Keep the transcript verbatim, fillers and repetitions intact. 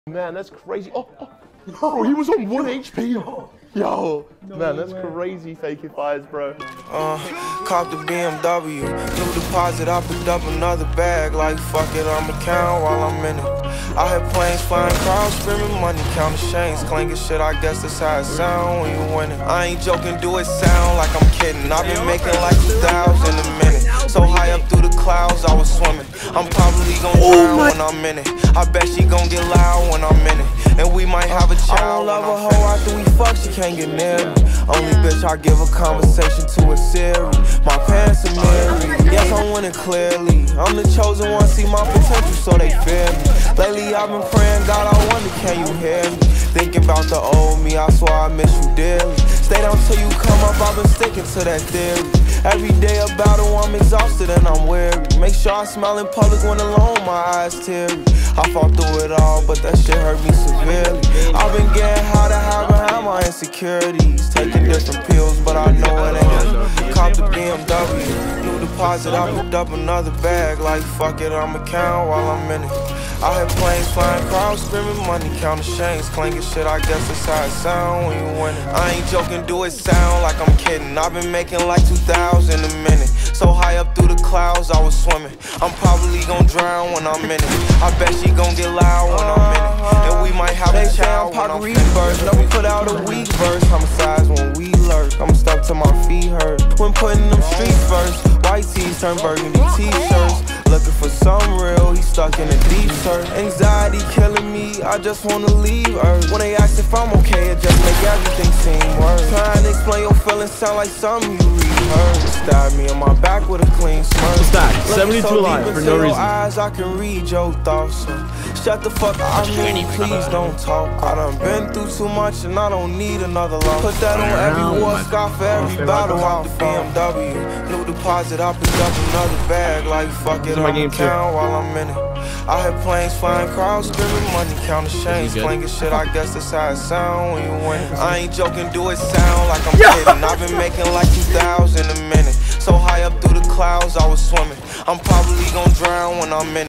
Man, that's crazy. Oh, oh, bro, he was on one H P. Yo, no man, that's way. Crazy fake fires, bro. Uh, caught the B M W, new deposit, I picked up another bag, like fuck it, I'ma count while I'm in it. I had planes flying, crowds screaming, money, counting chains, clanking shit, I guess that's how it sound when you winning. I ain't joking, do it sound like I'm kidding, I've been making like two thousand a minute. So high up through the clouds, I was swimming. I'm probably gon' drown oh when I'm in it. I bet she gon' get loud when I'm in it. And we might have a child. I don't love a hoe after we fuck, she can't get near me. Only bitch I give a conversation to a Siri. My pants are married, yes I'm winning clearly. I'm the chosen one, see my potential so they fear me. Lately I've been praying, God I wonder can you hear me. Thinking about the old me, I swear I miss you dearly. Stay down till you come up, I've been sticking to that theory. Every day a battle, I'm exhausted and I'm weary. Make sure I smile in public when alone, my eyes teary. I fought through it all, but that shit hurt me severely. I've been getting high to hide behind my insecurities. Taking different pills, but I know it ain't. Cop the B M W, new deposit, I picked up another bag. Like fuck it, I'ma count while I'm in it. I had planes flying, crowds screaming, money, counting chains, clanking shit, I guess that's how it sound when you winning. I ain't joking, do it sound like I'm kidding. I've been making like two thousand a minute. So high up through the clouds, I was swimming. I'm probably gon' drown when I'm in it. I bet she gon' get loud when I'm in it. And we might have a child when I'm reverse. Never put out a weak verse. Homicides when we lurk. I'm stuck to my feet hurt. When putting them streets first. White tees turn burgundy t-shirts. Looking for some real, he stuck in a deep search. Anxiety killing me, I just wanna leave Earth. When they ask if I'm okay, it just make everything seem worse. Trying to explain your feelings sound like something you rehearsed. Stab me on my back with a clean smirk. What's that? seventy-two so alive for no reason. Eyes, I can read your thoughts. So shut the fuck up, I mean, please don't talk. I done been through too much and I don't need another loss. Put that on every war scar for every battle out the B M W. New deposit, I picked up another bag. Like fuck it, I'ma count while I'm in it. I had planes flying, crowds screaming, money, counting chains, clanking shit, I guess that's how it sound when you win. I ain't joking, do it sound like I'm kidding. I've been making like two thousand a minute. So high up through the clouds, I was swimming. I'm probably gon' drown when I'm in it.